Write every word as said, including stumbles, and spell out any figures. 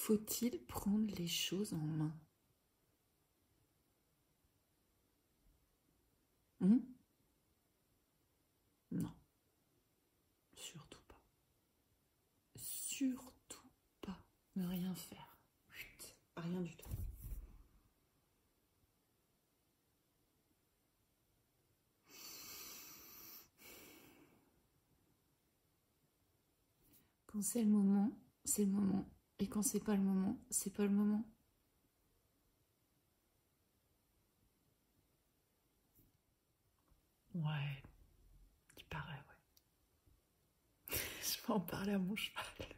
faut-il prendre les choses en main? Hmm? Non, surtout pas. Surtout pas. Ne rien faire. Chut, rien du tout. Quand c'est le moment, c'est le moment. Et quand c'est pas le moment, c'est pas le moment. Ouais, il paraît, ouais. Je vais en parler à mon cheval.